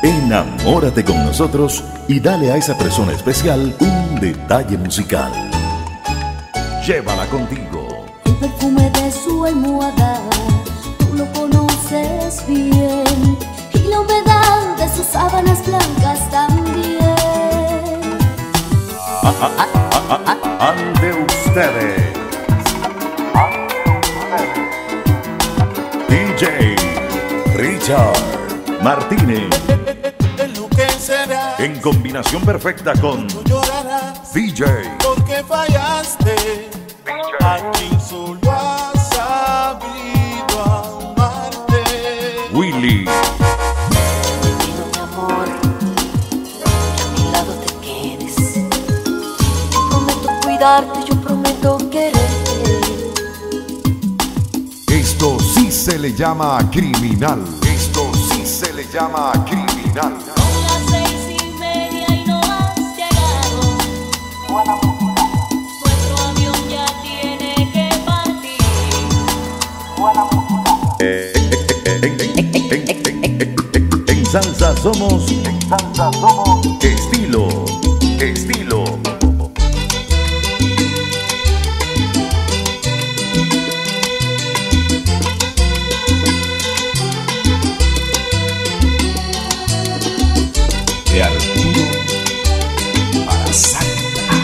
Enamórate con nosotros y dale a esa persona especial un detalle musical. Llévala contigo. El perfume de su almohada, tú lo conoces bien, y la humedad de sus sábanas blancas también. Ante ustedes, DJ Richard Martínez, en combinación perfecta con DJ porque fallaste, a quien solo ha sabido amarte. Willy. Pido mi amor, que a mi lado te quedes. Yo prometo cuidarte, yo prometo quererte. Esto sí se le llama criminal. Esto sí se le llama criminal. Son las 6:30 y no has llegado. Nuestro avión ya tiene que partir. En salsa somos estilo. De Arturo para Santa.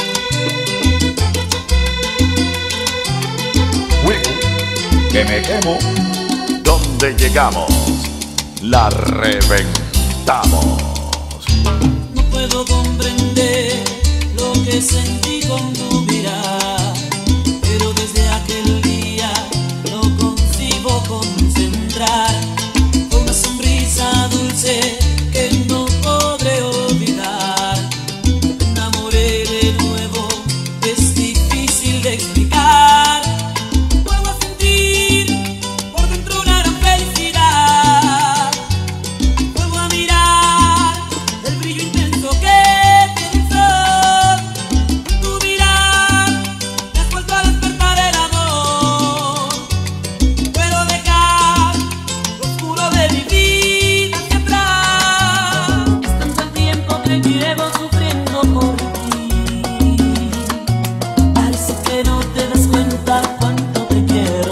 Fuego, que me quemo. Donde llegamos, la reventamos. No puedo comprender lo que sentí con tu mirada, pero desde aquel día no consigo concentrar. Con una sonrisa dulce que no podré olvidar. Me enamoré de nuevo, es difícil de explicar. Vuelvo a sentir por dentro una gran felicidad. Vuelvo a mirar el brillo intenso que tiene el sol. En tu mirar me has vuelto a despertar el amor. Puedo dejar lo oscuro de mi vida hacia atrás. Es tanto el tiempo que llevo sufriendo por ti. Parece que no te das cuenta cuánto te quiero.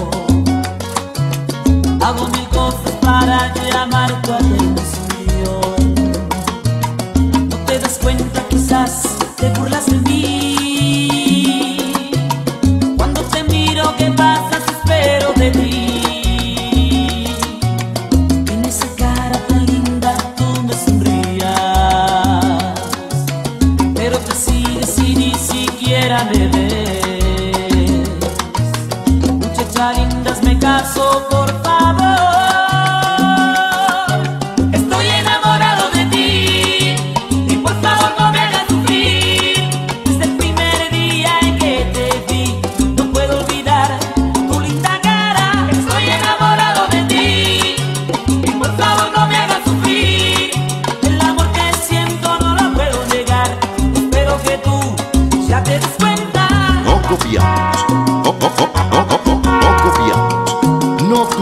Hago mil cosas para llamar tu atención. No te das cuenta, quizás te burlas de mí. Cuando te miro, ¿qué pasas? Espero de ti. En esa cara tan linda tú me sonrías, pero te sigues y ni siquiera me ves. Muchacha linda, hazme caso, por favor. Estoy enamorado de ti y por favor no me hagas sufrir. Desde el primer día en que te vi, no puedo olvidar tu linda cara. Estoy enamorado de ti y por favor no me hagas sufrir. El amor que siento no lo puedo negar. Espero que tú ya te des cuenta. No copiamos. No copiamos. No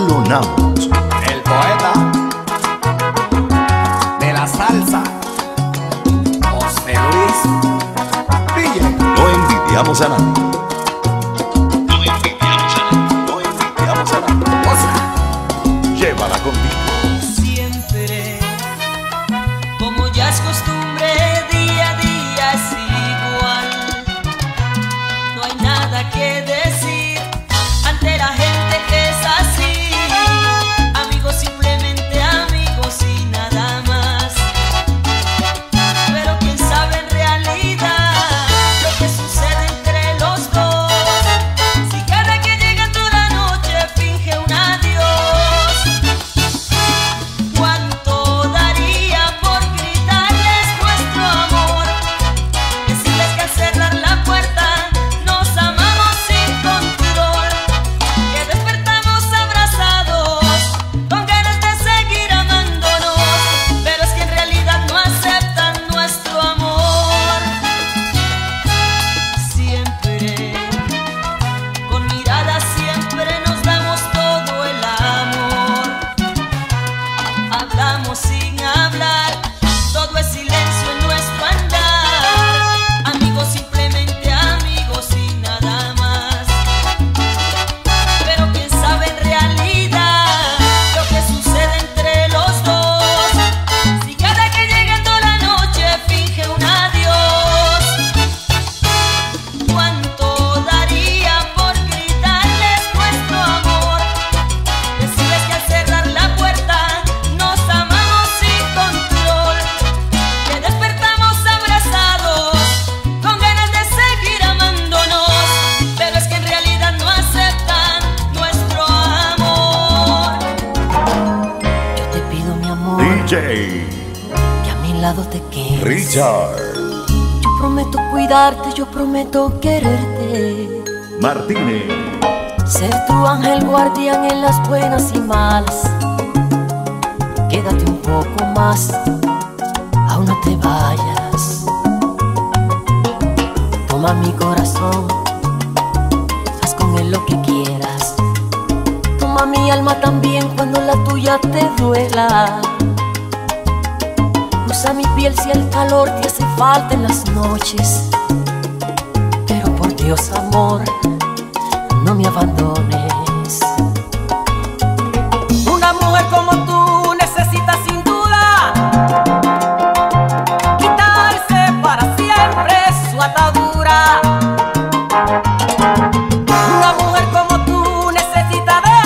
DJ que a mi lado te quedes. Richard Yo prometo cuidarte, yo prometo quererte. Martínez. Ser tu ángel guardián en las buenas y malas. Quédate un poco más, aún no te vayas. Toma mi corazón, haz con él lo que quieras. Toma mi alma también cuando la tuya te duela. Usa mi piel si el calor te hace falta en las noches. Pero por Dios, amor, no me abandones. Una mujer como tú necesita sin duda quitarse para siempre su atadura. Una mujer como tú necesita de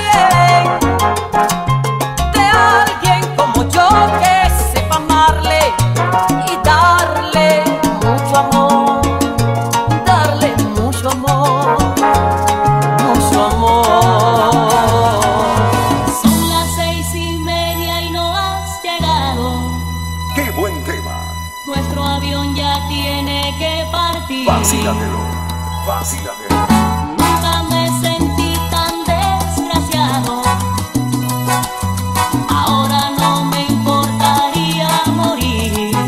alguien como yo, que sepa amarle y darle mucho amor, darle mucho amor. Son las 6:30 y no has llegado. ¡Qué buen tema! Nuestro avión ya tiene que partir. Vacílatelo, vacílatelo. Nunca me sentí tan desgraciado. Ahora no me importaría morir.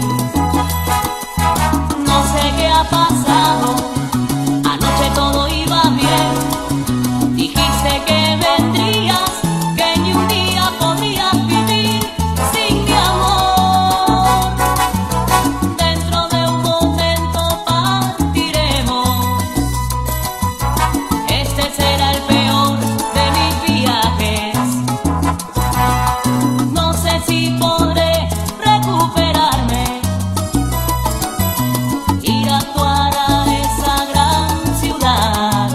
No sé qué ha pasado. Anoche todo iba bien. Dijiste que vendrías, que ni un día podrías vivir sin mi amor. Dentro de un momento partiremos. Este será el peor de mis viajes. No sé si podré recuperarme, ir a actuar a esa gran ciudad.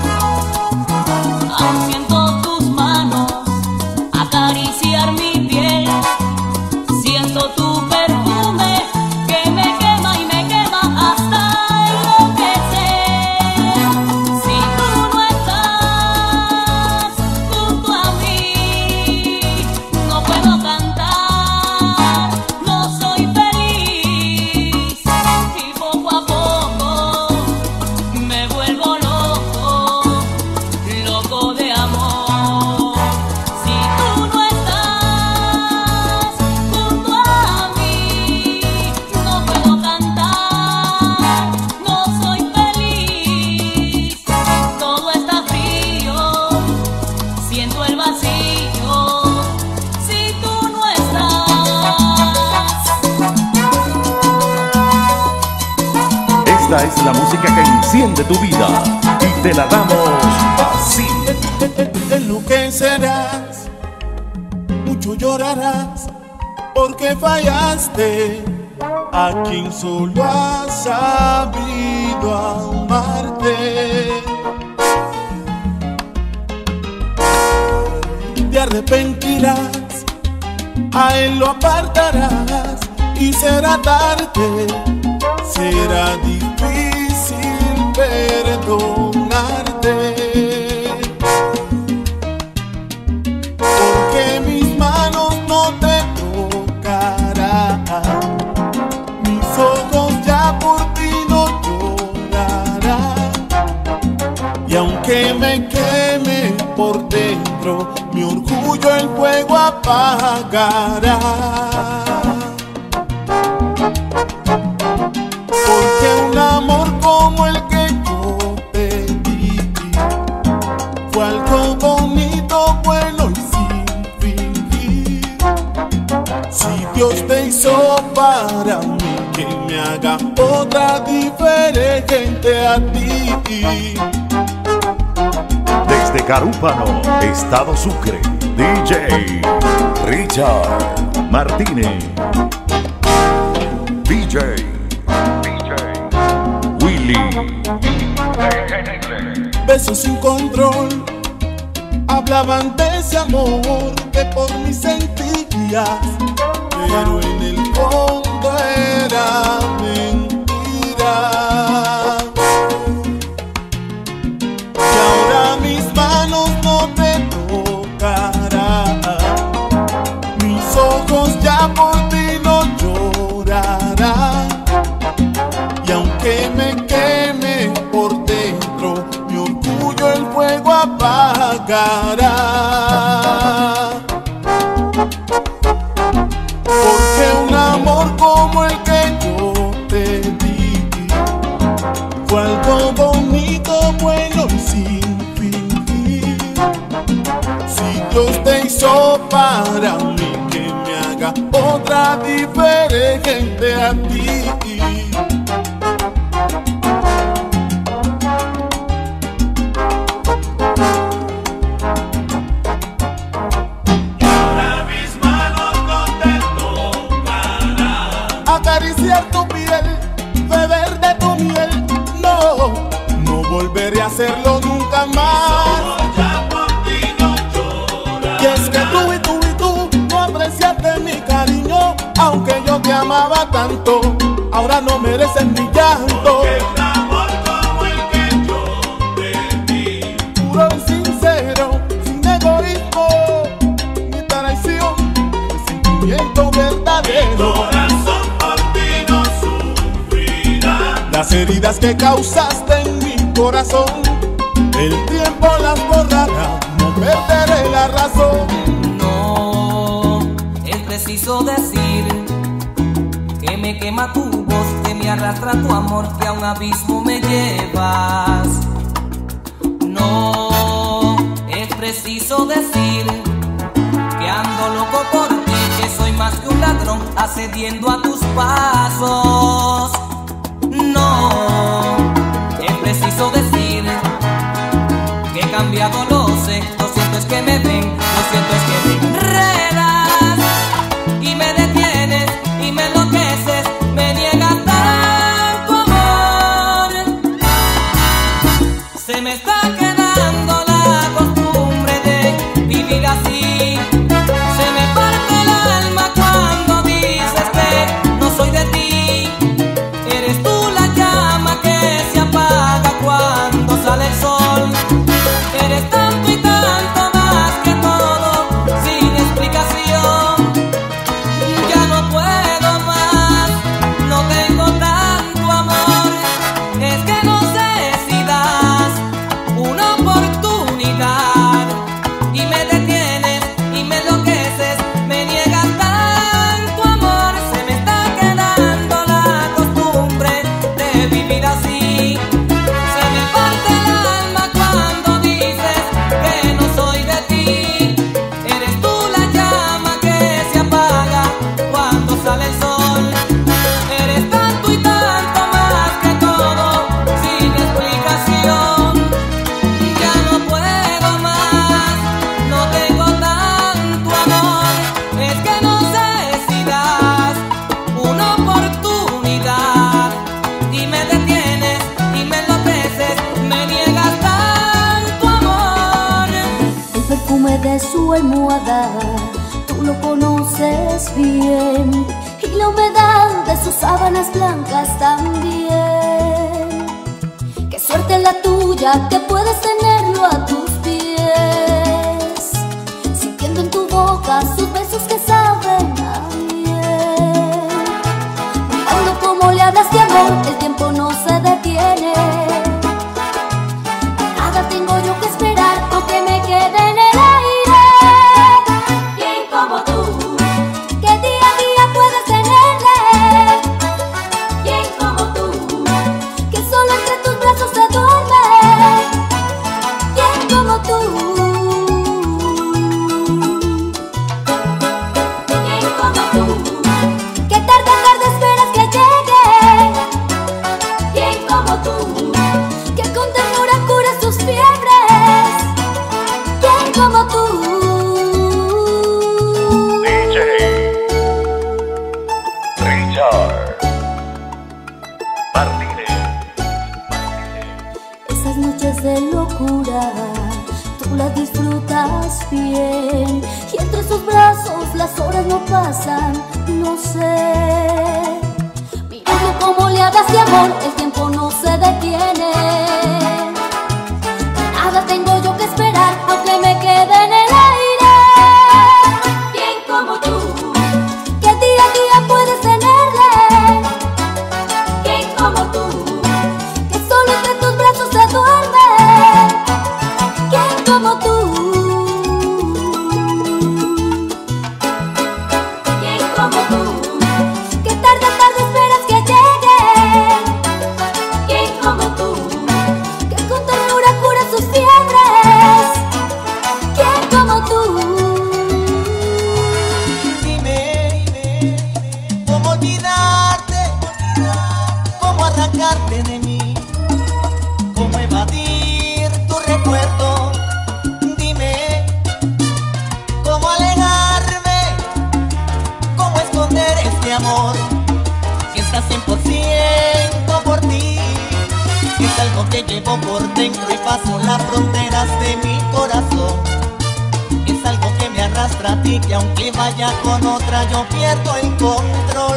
Aún siento tus manos acariciar mi piel. Siento tu perfume que me quema y me quema hasta enloquecer. Si tú no estás junto a mí, no puedo cantar, no soy feliz. Y poco a poco me vuelvo loco, loco de amor. Si tú no estás junto a mí, no puedo cantar, no soy feliz. Todo está frío, siento el vacío. Si tú no estás. Esta es la música que enciende tu vida y te la damos así. Enloquecerás, mucho llorarás, porque fallaste a quien solo ha sabido amarte. Te arrepentirás, a él lo apartarás y será tarde, será difícil perdonarte. Porque mis manos no te tocarán, mis ojos ya por ti no llorarán. Y aunque me queme por dentro, mi orgullo el fuego apagará. Porque un amor como el que yo te di fue algo bonito, bueno y sin fingir. Si Dios te hizo para mí, que me haga otra diferente a ti. Desde Carúpano, Estado Sucre, DJ Richard Martínez. DJ Willy. Besos sin control hablaban de ese amor que por mí sentías, pero en el fondo era mentira. Y ahora mis manos no te tocarán, mis ojos ya fuego apagará. Porque un amor como el que yo te di fue algo bonito, bueno y sin fingir. Si Dios te hizo para mí, que me haga otra diferente a ti. Acariciar tu piel, beber de tu miel, no, no volveré a hacerlo nunca más. Ya por ti no llorar. Y es que tú no apreciaste mi cariño, aunque yo te amaba tanto, ahora no mereces mi llanto. Porque un amor como el que yo te di, Puro y sincero, sin egoísmo ni traición, el sentimiento verdadero. corazón por ti no sufrirá. Las heridas que causaste en mi corazón, el tiempo las borrará, no perderé la razón. No, es preciso decir que me quema tu voz, que me arrastra tu amor, que a un abismo me llevas. No, es preciso decir que ando loco por ti, que soy más que un ladrón accediendo a tus pasos. No, es preciso decir que he cambiado, lo cierto es que me ven, lo cierto es que me enredas y me detienes y me enloqueces, me niegas tanto amor. Se me está quedando la costumbre de vivir así, se me parte el alma cuando dices que no soy de ti. Eres tú la llama que se apaga cuando sale el sol. Eres tanto y tanto más que todo, sin explicación. Ya no puedo más, no tengo tanto amor. Es que no sé si das una oportunidad y me detienes y me enloqueces, me niegas tanto amor. Se me está quedando la costumbre de vivir así. Se me parte el alma cuando dices que no soy de ti. Eres tú la llama que se apaga cuando sale el sol. Eres tanto y tanto más que todo, sin explicación. Ya no puedo más, no tengo tanto amor. Es que no sé si das una oportunidad y me detienes y me enloqueces, me niegas tanto amor. El perfume de su almohada, tú lo conoces bien, y la humedad de sus sábanas blancas también. Qué suerte la tuya que puedes tenerlo a tus pies, sintiendo en tu boca sus besos que saben a miel. Mirando cómo le hablas de amor, el tiempo no se detiene. Nada tengo yo que esperar, aunque me quede en el aire. ¿Quién como tú, que día a día puedes tenerle? ¿Quién como tú, que solo entre tus brazos se duerme? ¿Quién como tú? ¿Quién como tú, que tarde esperas que llegue? ¿Quién como tú, que con ternura cura sus fiebres? ¿Quién como tú? Richard Martínez. Esas noches de locura, tú las disfrutas bien, y entre sus brazos las horas no pasan, no sé. Mirando cómo le hablas de amor, el tiempo no se detiene. Nada tengo yo que esperar, aunque me quede en el aire. ¿Quién como tú, que día a día puedes tenerle? ¿Quién como tú, que solo entre tus brazos se duerme? adentro y paso las fronteras de mi corazón. Es algo que me arrastra a ti, que aunque vaya con otra yo pierdo el control.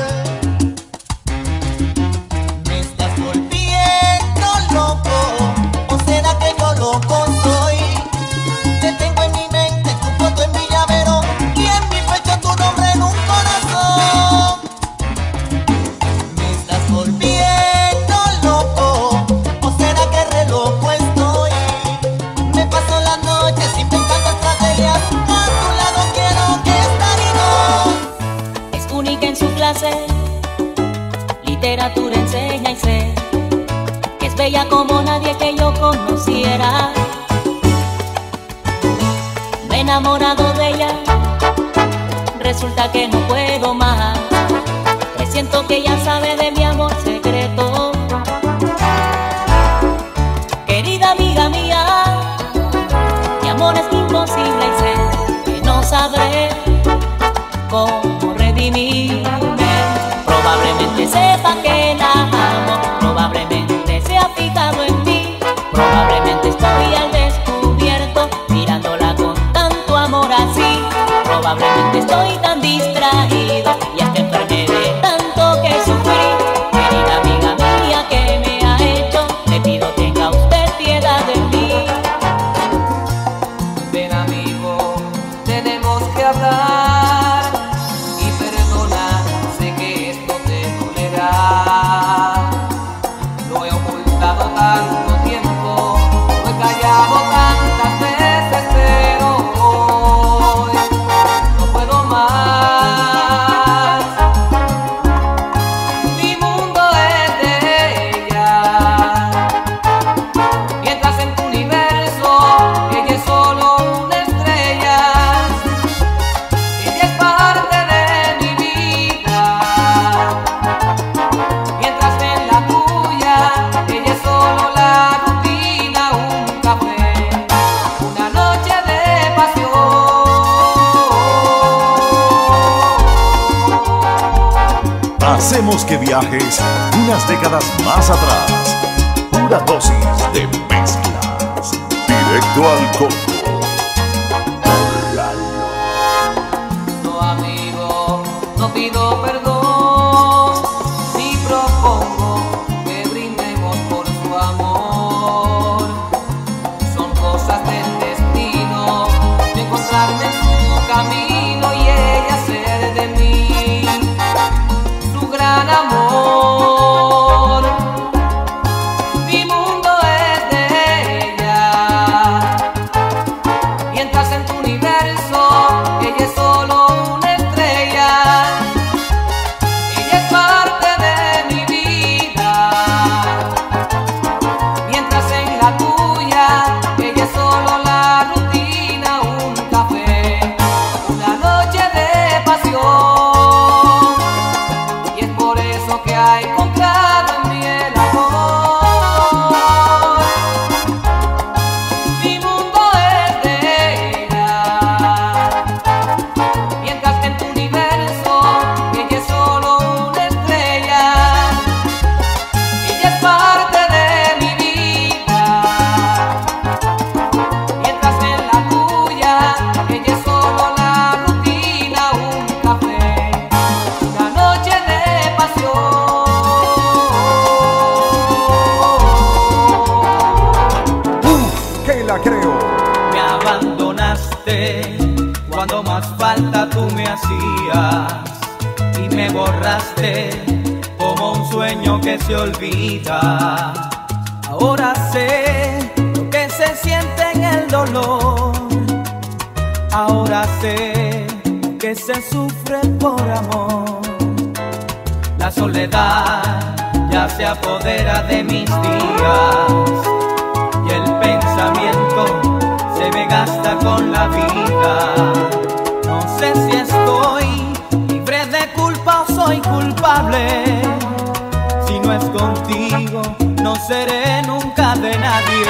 Me estás volviendo loco, ¿o será que yo loco soy? Te tengo en mi mente, tu foto en mi llavero y en mi pecho tu nombre en un corazón. Me estás volviendo loco, ¿o será que re loco estoy? Me paso las noches inventando estrategias, a tu lado quiero que estar y no. Es única en su clase, literatura enseña y sé que es bella como nadie que yo conociera. Me he enamorado de ella, resulta que no puedo más. Presiento que ella sabe de mi amor secreto. Querida amiga mía, mi amor es imposible y sé que no sabré cómo redimirme. Probablemente sepa que la amo, probablemente se ha fijado en mí, probablemente estoy al descubierto mirándola con tanto amor así. Probablemente estoy tan distraído y hasta enfermé de tanto que sufrí. Querida amiga mía, ¿qué me ha hecho? Le pido tenga usted piedad de mí. Ven amigo, tenemos que hablar y perdona, sé que esto te dolerá. Lo he ocultado tanto tiempo, lo he callado tantas veces, pero hoy no puedo más. Mi mundo es de ella, mientras en tu universo ella es solo una estrella. Ella es parte de mi vida, mientras en la tuya ella es solo la rutina, un café, una noche de pasión. Hacemos que viajes unas décadas más atrás. Una dosis de mezclas. Directo al coco. No amigo, no pido perdón, ni propongo que brindemos por su amor. Son cosas del destino, de encontrarme en su camino y ella ser de mí su gran amor. Mi mundo es de ella, mientras en tu universo ella es solo una estrella. Ella es parte de mi vida, mientras en la tuya ella es solo la rutina, un café, una noche de pasión. Y es por eso que ha encontrado en mí el amor. Mi mundo es de ella, mientras que en tu universo ella es solo una estrella. Ella es parte de mi vida, mientras en la tuya ella es solo la rutina, un café, una noche de pasión. Que la creo. Me abandonaste cuando más falta tú me hacías y me borraste como un sueño que se olvida. Ahora sé lo que se siente en el dolor. Ahora sé que se sufre por amor. La soledad ya se apodera de mis días y el pensamiento se me gasta con la vida. No sé si estoy libre de culpa o soy culpable. Si no es contigo, no seré nunca de nadie.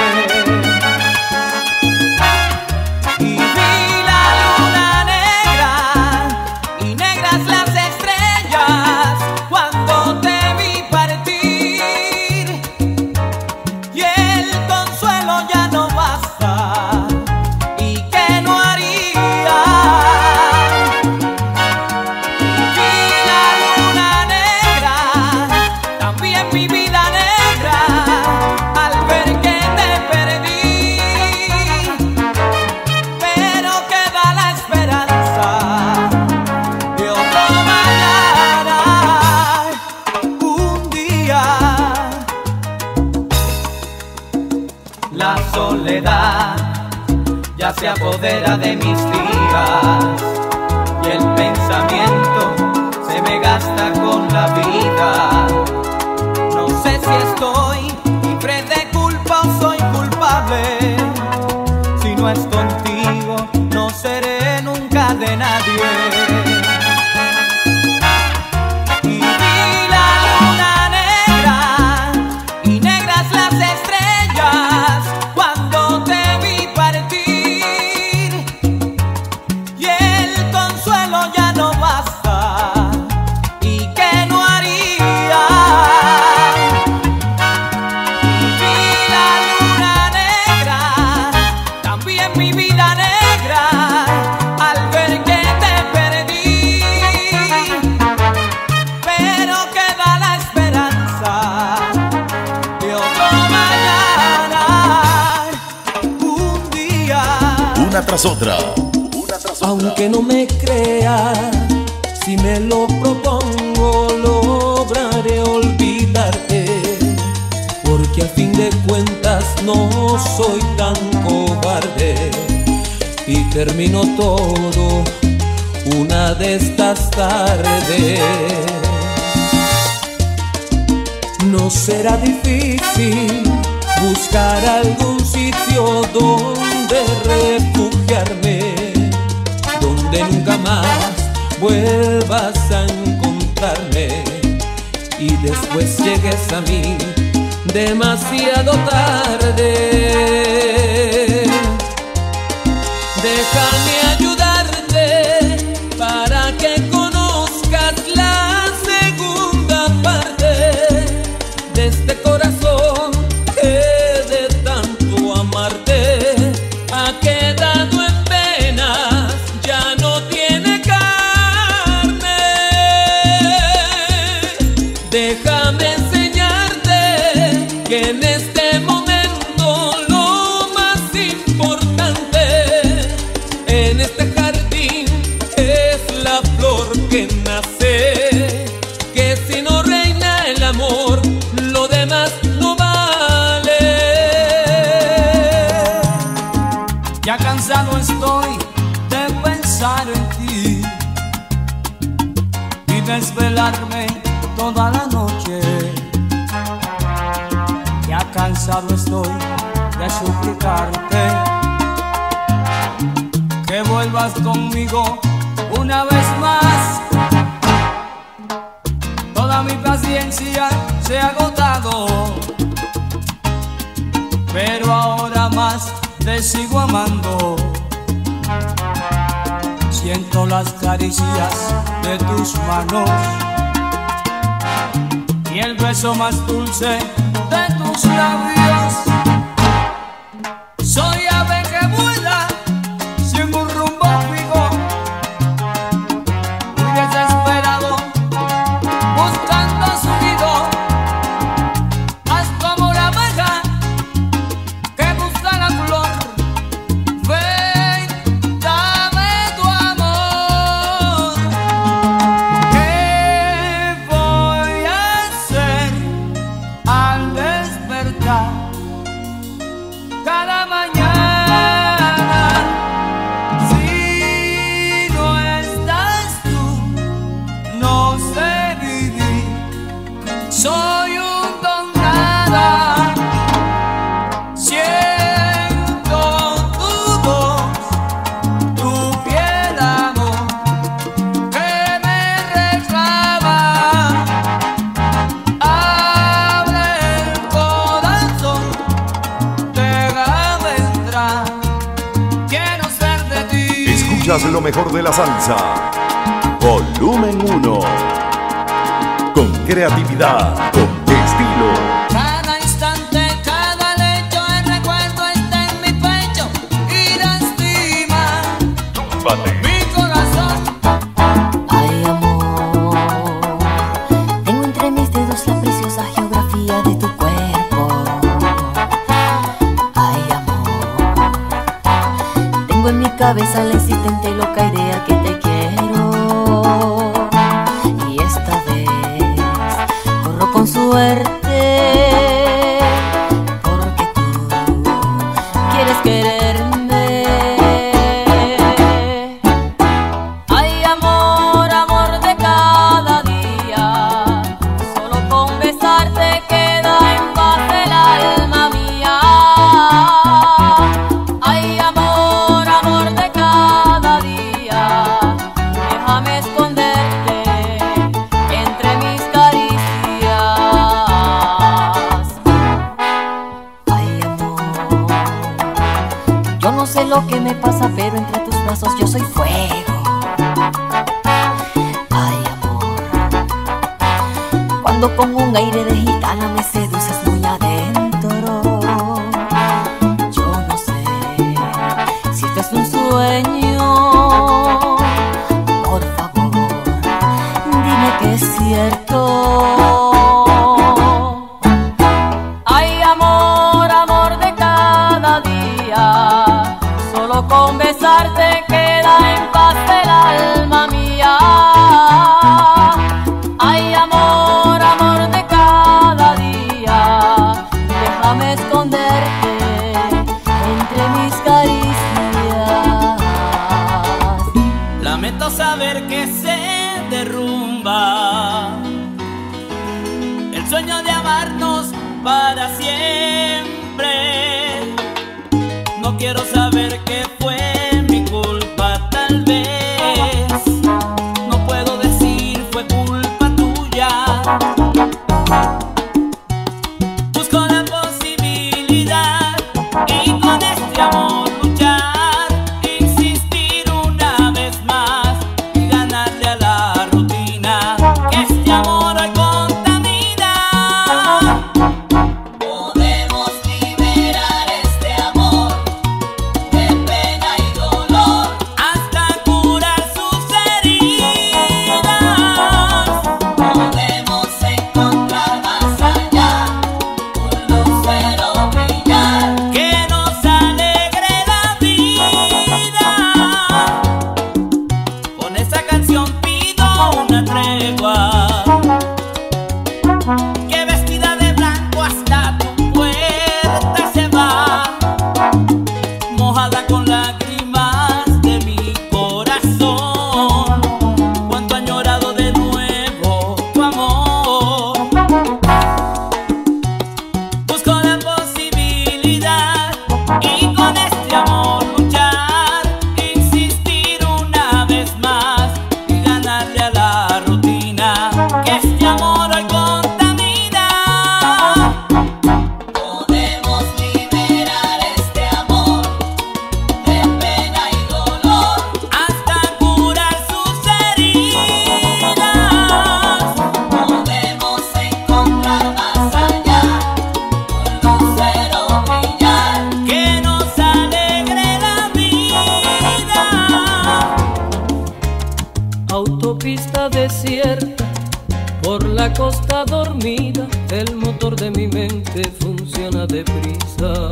Y vi la luna negra y negras las estrellas cuando te vi partir. Y el consuelo ya se apodera de mis días y el pensamiento se me gasta con la vida. No sé si estoy libre de culpa o soy culpable. Si no es contigo, no seré nunca de nadie. Una tras otra. Aunque no me crea, si me lo propongo, lograré olvidarte. Porque al fin de cuentas no soy tan cobarde. Y termino todo una de estas tardes. No será difícil buscar algún sitio donde refugiarme, donde nunca más vuelvas a encontrarme y después llegues a mí demasiado tarde. Déjame ayudarte para que conozcas la segunda parte de este corazón que de tanto amarte ha quedado en penas, ya no tiene carne. Déjame enseñarte que en este momento lo más importante en este jardín es la flor que nace, que si no reina el amor, lo demás no vale. Ya cansado estoy de pensar en ti y desvelarme toda la noche. Ya cansado estoy de suplicarte que vuelvas conmigo una vez más. Toda mi paciencia se ha agotado, pero ahora más te sigo amando. Siento las caricias de tus manos y el beso más dulce de tus labios. Soy ave que vuela sin un rumbo fijo, muy desesperado buscando su nido. Haz como la abeja que busca la flor. Ven, dame tu amor. ¿Qué voy a hacer al despertar cada mañana si no estás tú? No sé vivir, soy un don nada. Siento tu voz, tu piel, amor, que me reclama. Abre el corazón, déjame entrar, quiero ser de ti. Escuchas lo mejor de la salsa. Volumen 1. Con creatividad, con estilo. Cada instante, cada lecho, el recuerdo está en mi pecho y lastima mi corazón. Ay, amor, tengo entre mis dedos la preciosa geografía de tu cuerpo. Ay, amor, tengo en mi cabeza la insistente y loca idea que te quiero. Y esta vez corro con suerte, porque tú quieres quererme. lo que me pasa, pero entre tus brazos yo soy fuego. Ay, amor, cuando con un aire de gitana me seduces muy adentro. Yo no sé si esto es un sueño. Por favor, dime que es cierto. Ay, amor, amor de cada día, solo con besarte queda en paz el alma mía. Ay, amor, amor de cada día, déjame esconderte entre mis caricias. Lamento saber que se derrumba el sueño de amarnos para siempre. No quiero saber que fue mi culpa, tal vez. No puedo decir fue culpa tuya. Busco la posibilidad y con este amor luchar, insistir una vez más y ganarle a la rutina que este amor hoy contamina. Podemos liberar este amor de pena y dolor hasta curar sus heridas. Podemos encontrar más allá un lucero brillar que nos alegre la vida. Con esta canción pido una tregua, que vestida de blanco hasta tu puerta se va, mojada con lágrimas de mi corazón. Cuánto añorado de nuevo tu amor. Busco la posibilidad y con este amor luchar, insistir una vez más y ganarle a la rutina que este amor hoy contamina. Podemos liberar este amor de pena y dolor hasta curar sus heridas. Podemos encontrar más allá un lucero brillar que nos alegre la vida. Autopista desierta, por la costa dormida, el motor de mi mente funciona deprisa.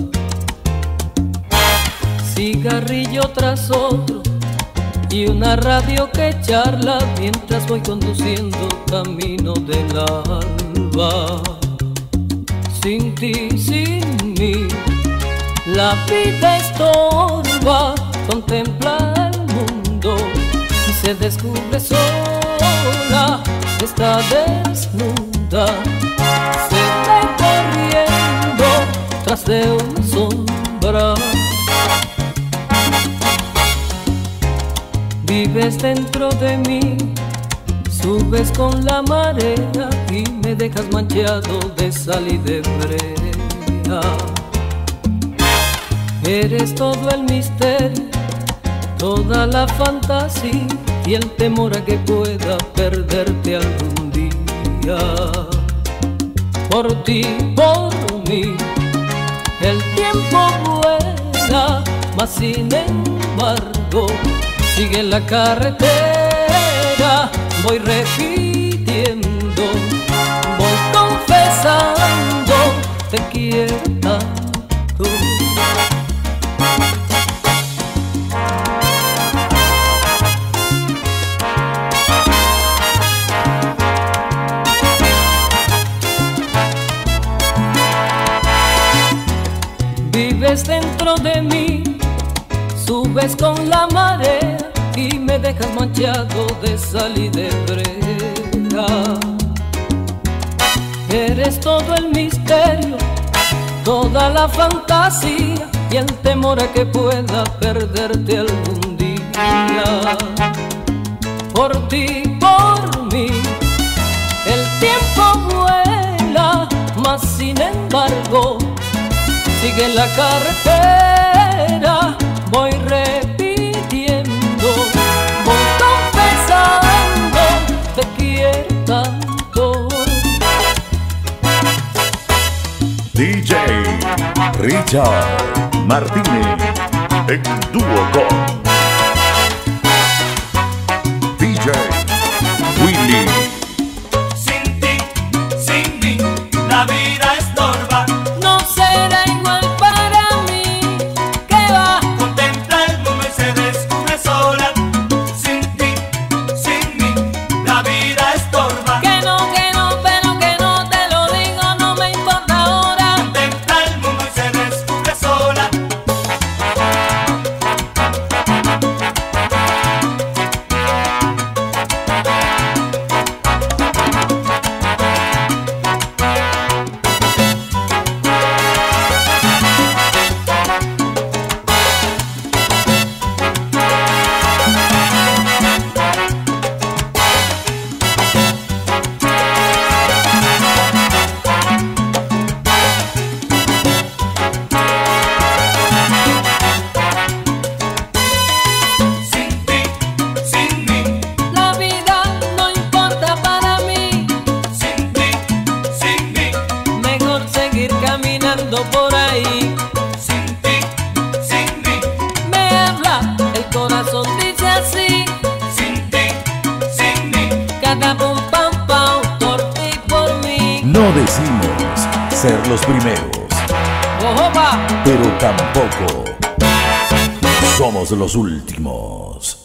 Cigarrillo tras otro y una radio que charla mientras voy conduciendo camino del alba. Sin ti, sin mí, la vida estorba, contempla el mundo y se descubre sola, está desnuda, se va corriendo tras de una sombra. Vives dentro de mí, subes con la marea y me dejas manchado de sal y de brea. Eres todo el misterio, toda la fantasía y el temor a que pueda perderte algún día. Por ti, por mí, el tiempo vuela, mas sin embargo sigue la carretera. Voy repitiendo, voy confesando, te quiero tanto. Vives dentro de mí, subes con la marea y me dejas manchado de sal y de brea. Eres todo el misterio, toda la fantasía y el temor a que pueda perderte algún día. Por ti, por mí, el tiempo vuela, mas sin embargo sigue la carretera. Richard Martínez en dúo con DJ Willy. Sin ti, sin mí, la vida estorba. No será igual para mí. ¿Qué va? Contempla el mundo y se descubre sola. Sin ti, sin mí, la vida estorba. Que no, pero que no te lo digo, no me importa ahora. Contempla el mundo y se descubre sola. Sin ti, sin mí, La vida no importa para mí. sin ti, sin mí, Mejor seguir caminando por ahí. sin ti, sin mí, Me habla, el corazón dice así. sin ti, sin mí. Cada pum pam pam, por ti, por mí. No decimos ser los primeros, Ojopa. pero tampoco somos los últimos.